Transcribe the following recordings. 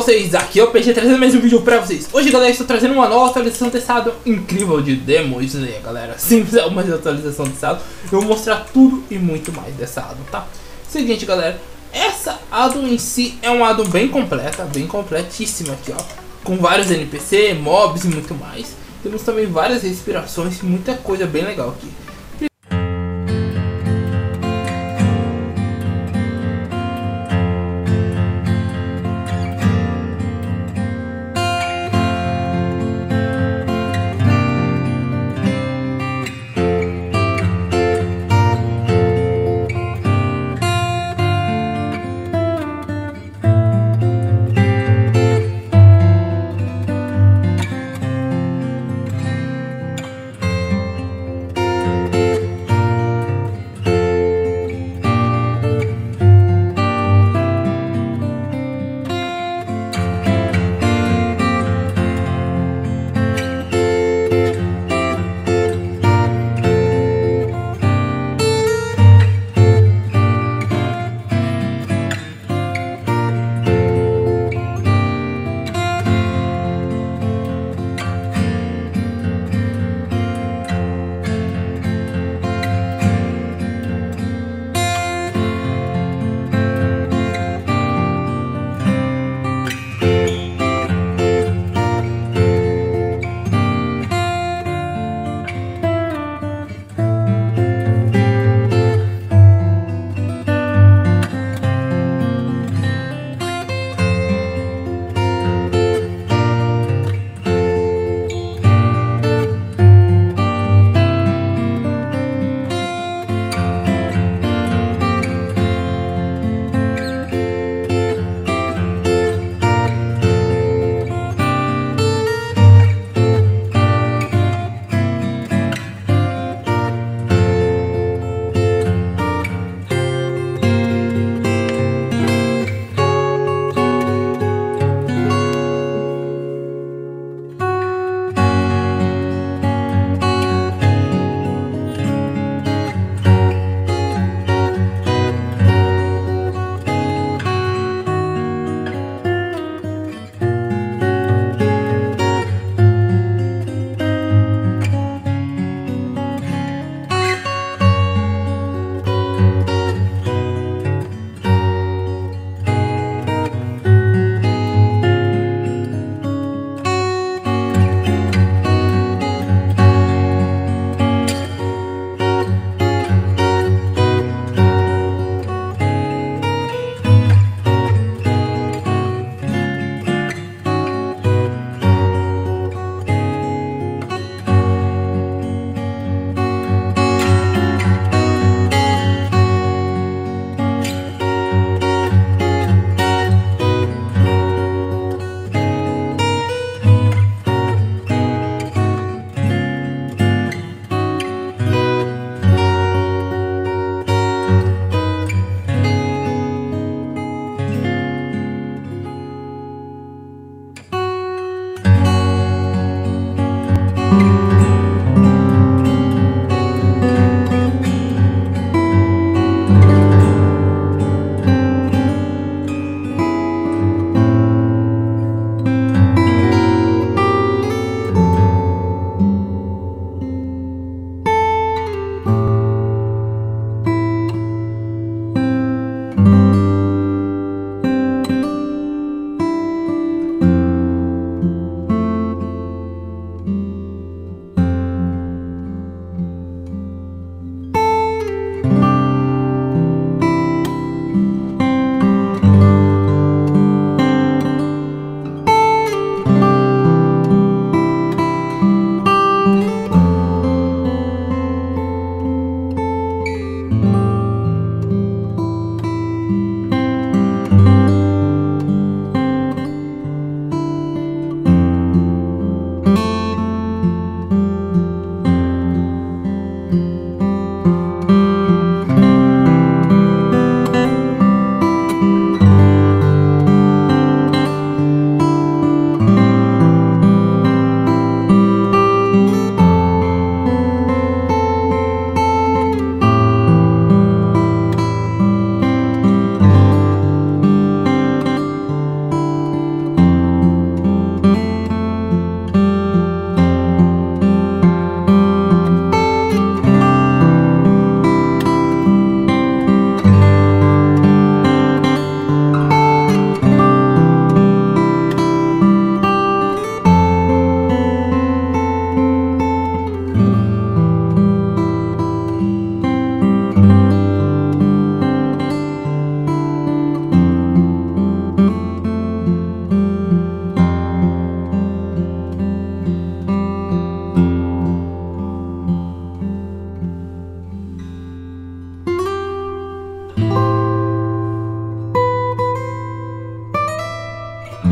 Vocês, aqui é o PG trazendo mais um vídeo pra vocês. Hoje, galera, estou trazendo uma nova atualização de estado incrível de demo. Isso aí, galera, simples, é uma atualização de estado. Eu vou mostrar tudo e muito mais dessa addon, tá? Seguinte, galera, essa addon em si é uma addon bem completa, bem completíssima aqui, ó, com vários NPC, mobs e muito mais. Temos também várias respirações e muita coisa bem legal aqui.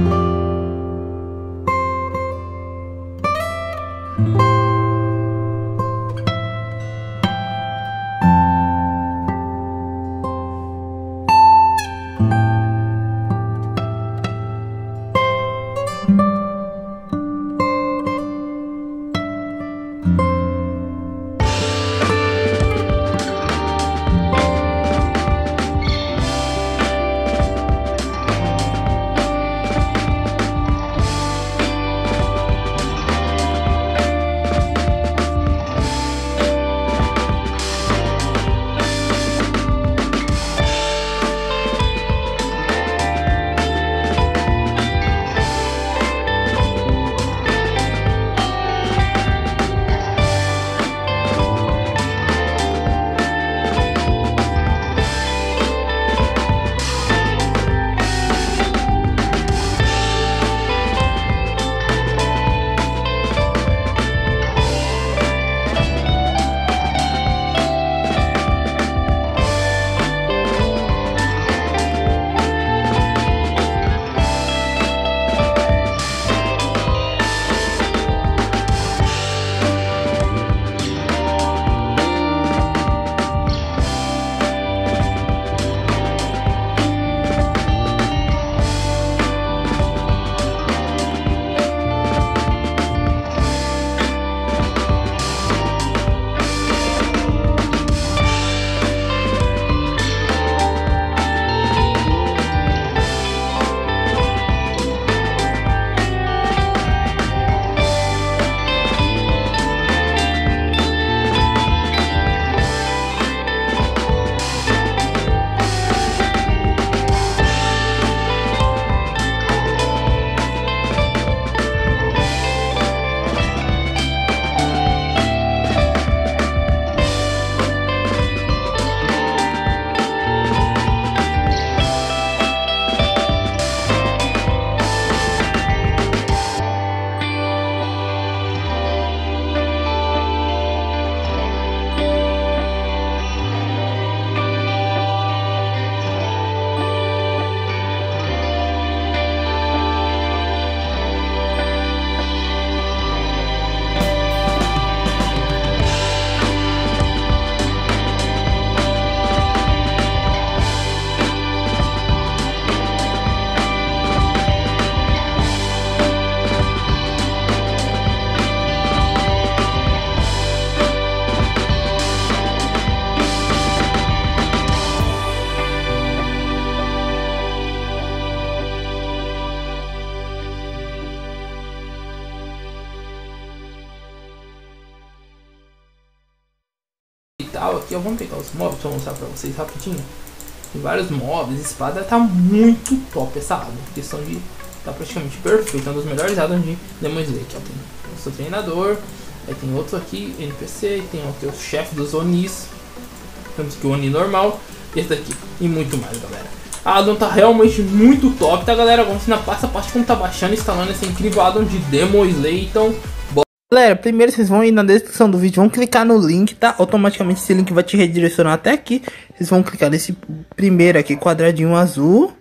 tal. Aqui vamos pegar os mobs pra mostrar pra vocês rapidinho. Tem vários mobs, espada tá muito top essa arma. Questão de tá praticamente perfeito, é uma das melhores armas de Demon Slayer. Aqui ó, tem o seu treinador, aí tem outro aqui, NPC, tem o chefe dos Onis. Temos aqui o Oni normal, esse daqui e muito mais, galera. A addon tá realmente muito top, tá, galera? Vamos ensinar passo a passo como tá baixando e instalando essa incrível addon de Demon Slayer. Então, bora. Galera, primeiro vocês vão ir na descrição do vídeo, vão clicar no link, tá? Automaticamente esse link vai te redirecionar até aqui. Vocês vão clicar nesse primeiro aqui, quadradinho azul.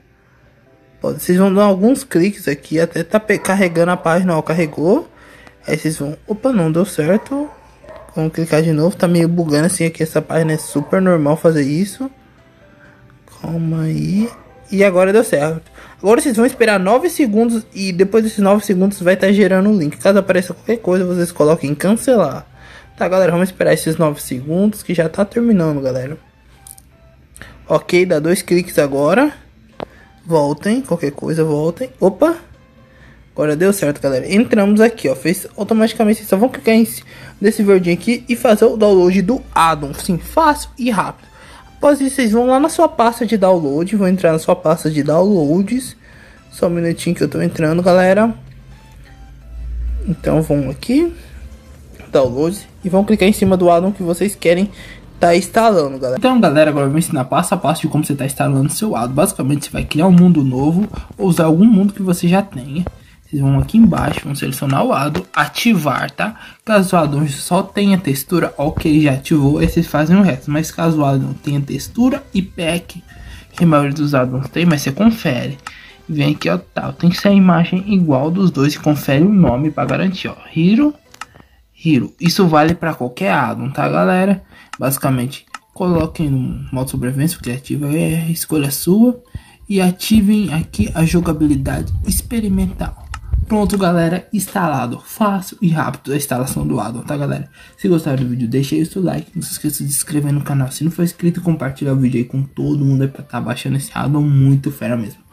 Vocês vão dar alguns cliques aqui, até tá carregando a página, ó, carregou. Aí vocês vão, opa, não deu certo. Vamos clicar de novo, tá meio bugando assim aqui, essa página é super normal fazer isso. Calma aí. E agora deu certo. Agora vocês vão esperar 9 segundos e depois desses 9 segundos vai estar gerando o link. Caso apareça qualquer coisa, vocês coloquem em cancelar. Tá, galera, vamos esperar esses 9 segundos que já tá terminando, galera. Ok, dá 2 cliques agora. Voltem, qualquer coisa, voltem. Opa! Agora deu certo, galera. Entramos aqui, ó. Fez automaticamente. Vocês só vão clicar nesse verdinho aqui e fazer o download do addon. Sim, fácil e rápido. Após isso, vocês vão lá na sua pasta de download. Vão entrar na sua pasta de downloads. Só um minutinho que eu tô entrando, galera. Então vão aqui, downloads, e vão clicar em cima do addon que vocês querem tá instalando, galera. Então, galera, agora eu vou ensinar passo a passo de como você tá instalando seu addon. Basicamente, você vai criar um mundo novo ou usar algum mundo que você já tenha. Vocês vão aqui embaixo, vão selecionar o addon, ativar, tá? Caso o addon só tenha textura, ok, já ativou, aí vocês fazem o resto. Mas caso o addon tenha textura e pack, que a maioria dos addons tem, mas você confere. Vem aqui, ó, tal. Tem que ser a imagem igual dos dois e confere o nome pra garantir, ó. Hero. Isso vale pra qualquer addon, tá, galera? Basicamente, coloquem no modo sobrevivência criativa, é escolha sua. E ativem aqui a jogabilidade experimental. Pronto, galera, instalado. Fácil e rápido a instalação do addon, tá, galera? Se gostaram do vídeo, deixa aí o seu like. Não se esqueça de se inscrever no canal. Se não for inscrito, compartilha o vídeo aí com todo mundo aí pra estar baixando esse addon muito fera mesmo.